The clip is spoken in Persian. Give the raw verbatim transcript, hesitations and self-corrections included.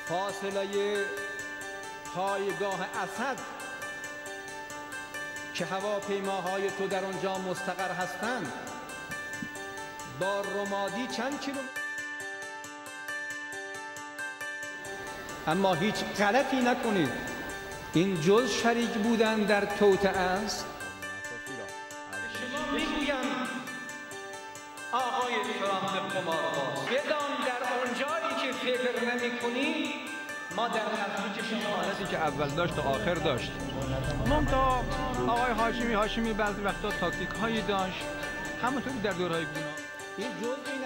فاصله پایگاه اسد که هواپیماهای تو در آنجا مستقر هستند با رمادی چند کیلومتر، اما هیچ غلطی نکنید. این جز شریک بودن در توطئه است. شما میگویم آقای ترامپ قمارباز، بدان در آنجایی که فکر نمی کنی ما در نزدیک شما حالتی که اول داشت و آخر داشت. منتها آقای هاشمی هاشمی بعضی وقتا تاکتیک هایی داشت، همونطوری در دورهای گوناگون. این جزئی